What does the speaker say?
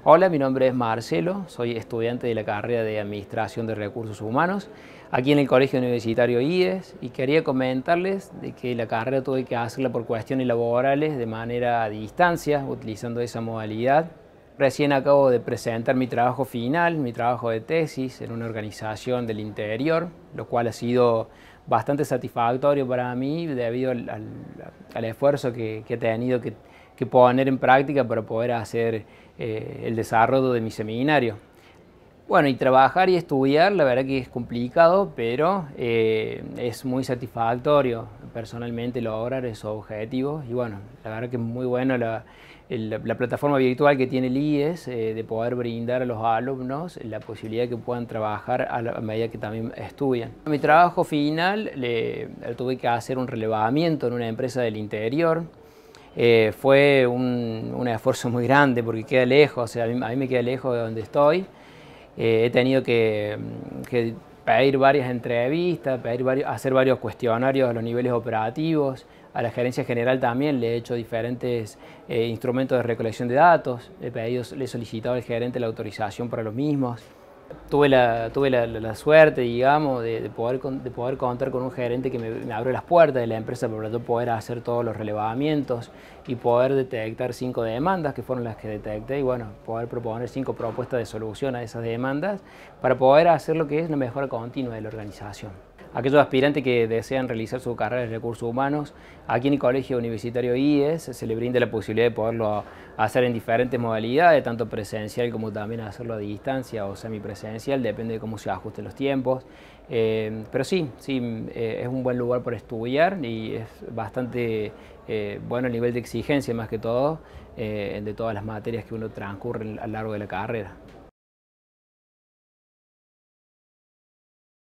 Hola, mi nombre es Marcelo, soy estudiante de la carrera de Administración de Recursos Humanos aquí en el Colegio Universitario IES y quería comentarles de que la carrera tuve que hacerla por cuestiones laborales de manera a distancia, utilizando esa modalidad. Recién acabo de presentar mi trabajo final, mi trabajo de tesis en una organización del interior, lo cual ha sido bastante satisfactorio para mí debido al esfuerzo que he tenido que poner en práctica para poder hacer el desarrollo de mi seminario. Bueno, y trabajar y estudiar, la verdad que es complicado, pero es muy satisfactorio personalmente lograr esos objetivos. Y bueno, la verdad que es muy bueno la plataforma virtual que tiene el IES, de poder brindar a los alumnos la posibilidad de que puedan trabajar a medida que también estudian. Mi trabajo final tuve que hacer un relevamiento en una empresa del interior. Fue un esfuerzo muy grande porque queda lejos, o sea, a mí me queda lejos de donde estoy. He tenido que pedir varias entrevistas, hacer varios cuestionarios a los niveles operativos. A la gerencia general también le he hecho diferentes instrumentos de recolección de datos. Le he solicitado al gerente la autorización para los mismos. Tuve la suerte, digamos, de poder contar con un gerente que me abrió las puertas de la empresa para yo poder hacer todos los relevamientos y poder detectar 5 demandas, que fueron las que detecté, y bueno, poder proponer 5 propuestas de solución a esas demandas para poder hacer lo que es la mejora continua de la organización. Aquellos aspirantes que desean realizar su carrera de recursos humanos, aquí en el Colegio Universitario IES se les brinda la posibilidad de poderlo hacer en diferentes modalidades, tanto presencial como también hacerlo a distancia o semipresencial, depende de cómo se ajusten los tiempos. Pero sí, es un buen lugar para estudiar y es bastante bueno el nivel de exigencia más que todo de todas las materias que uno transcurre a lo largo de la carrera.